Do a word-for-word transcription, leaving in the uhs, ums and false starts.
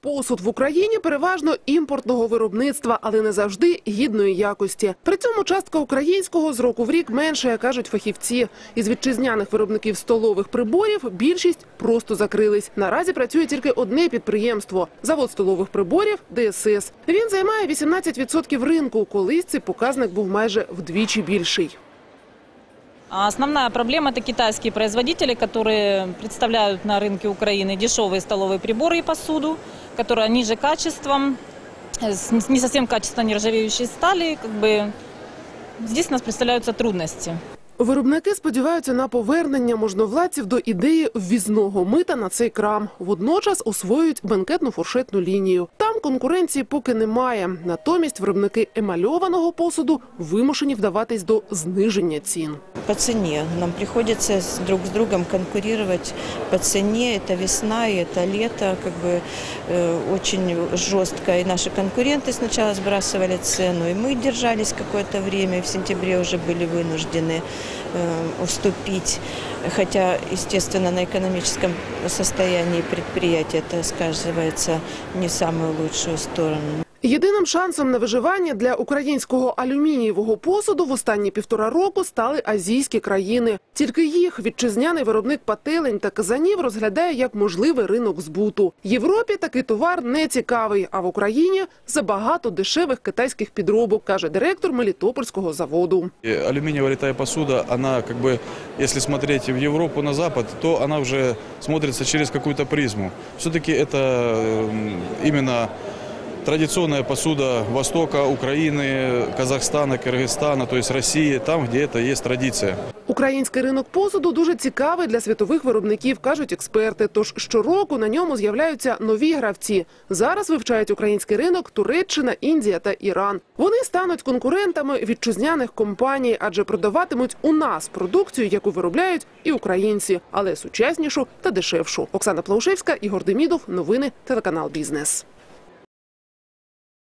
Посуд в Україні переважно імпортного виробництва, але не завжди гідної якості. При цьому частка українського з року в рік менше, кажуть фахівці. Із вітчизняних виробників столових приборів більшість просто закрились. Наразі працює тільки одне підприємство – завод столових приборів «Д С С». Він займає вісімнадцять відсотків ринку. Колись цей показник був майже вдвічі більший. Основная проблема – это китайские производители, которые представляют на рынке Украины дешевые столовые приборы и посуду, которая ниже качеством, с не совсем качественно нержавеющей стали. Как бы здесь у нас представляются трудности. Виробники сподіваються на повернення можновладців до ідеї ввізного мита на цей крам. Водночас освоюють бенкетно-фуршетну лінію. Там конкуренції поки немає. Натомість виробники емальованого посуду вимушені вдаватись до зниження цін. По цене. Нам приходится друг с другом конкурировать по цене. Это весна и это лето. Как бы э, очень жестко. И наши конкуренты сначала сбрасывали цену, и мы держались какое-то время. И в сентябре уже были вынуждены уступить, хотя, естественно, на экономическом состоянии предприятия это сказывается не в самую лучшую сторону. Єдиним шансом на виживання для українського алюмінієвого посуду в останні півтора року стали азійські країни. Тільки їх вітчизняний виробник пательень та казанів розглядає як можливий ринок збуту. Європі такий товар не цікавий, а в Україні забагато дешевих китайських підробок, каже директор Мелітопольського заводу. Алюминиевая литая посуда, она, как бы, если смотреть в Европу, на Запад, то она уже смотрится через какую-то призму. Все-таки это именно традиционная посуда Востока, Украины, Казахстана, Кыргызстана, то есть России, там, где это есть традиция. Український ринок посуду дуже цікавий для світових виробників, кажуть експерти. Тож щороку на ньому з'являються нові гравці. Зараз вивчають український ринок Туреччина, Індія та Іран. Вони стануть конкурентами вітчизняних компаній, адже продаватимуть у нас продукцію, яку виробляють і українці, але сучаснішу та дешевшу. Оксана Плаушевська, Ігор Демідов. Новини, телеканал «Бізнес».